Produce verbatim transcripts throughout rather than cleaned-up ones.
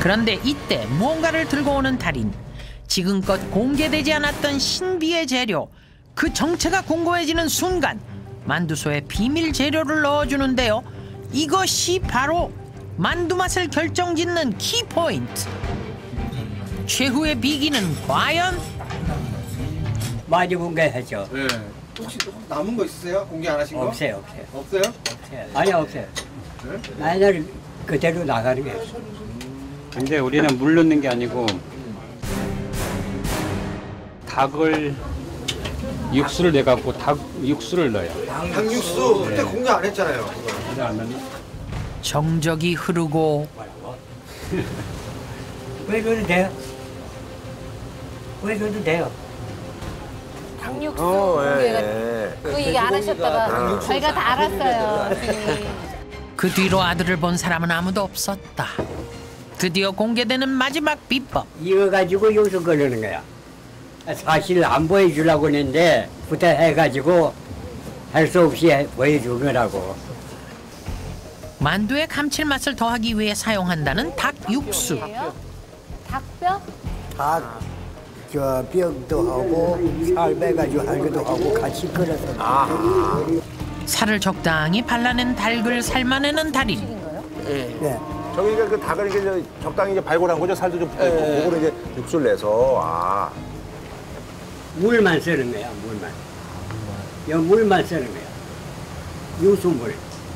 그런데 이때 무언가를 들고 오는 달인. 지금껏 공개되지 않았던 신비의 재료. 그 정체가 공고해지는 순간 만두소에 비밀 재료를 넣어주는데요. 이것이 바로 만두 맛을 결정짓는 키포인트. 최후의 비기는 과연? 많이 공개했죠. 네. 혹시 남은 거 있으세요? 공개 안 하신 거? 없어요, 없어요. 없어요? 없어요. 아니, 없어요. 네? 맨날 그대로 나가는 게 없어요. 근데 우리는 물 넣는 게 아니고 닭을 육수를 내갖고 닭 육수를 넣어요. 닭육수 그때 공개 안 했잖아요. 그래 안 넣나? 정적이 흐르고 왜 그래도 돼요? 왜 그래도 돼요? 닭육수 어, 공개가 예, 그 얘기 안 하셨다가 저희가 다 알았어요. 그 뒤로 아들을 본 사람은 아무도 없었다. 드디어 공개되는 마지막 비법. 이거 가지고 요소 걸리는 거야. 사실 안 보여주려고 했는데 부탁해가지고 할 수 없이 보여준 거라고. 만두의 감칠맛을 더하기 위해 사용한다는 닭 육수. 닭뼈? 닭, 저 뼈도 하고 살 빼가지고 할기도 하고 같이 끓여서. 아. 살을 적당히 발라낸 닭을 삶아내는 달인. 네. 저기가 그 닭을 이제 적당히 이제 발골한 거죠. 살도 좀 붙어 있고 예. 그거를 이제 육수를 내서 아. 물만 쓰는 거야, 물만. 이 물만 쓰는 거야. 유수물.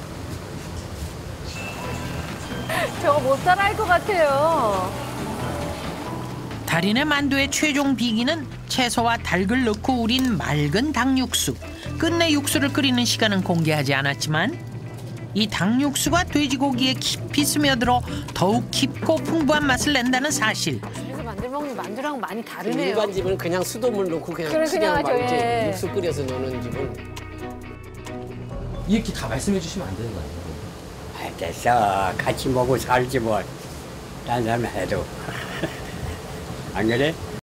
저거 못 따라할 것 같아요. 달인의 만두의 최종 비기는 채소와 닭을 넣고 우린 맑은 닭육수. 끝내 육수를 끓이는 시간은 공개하지 않았지만 이 닭육수가 돼지고기에 깊이 스며들어 더욱 깊고 풍부한 맛을 낸다는 사실. 집에서 만들 먹는 만두랑 많이 다르네요. 일반 집은 그냥 수돗물 넣고 그냥 그래, 그냥 하죠, 막 이제 예. 육수 끓여서 넣는 집은 이렇게 다 말씀해 주시면 안 되는 거 아니에요? 아, 됐어. 같이 먹고 살지 뭐. 딴 사람 해도. 안 그래?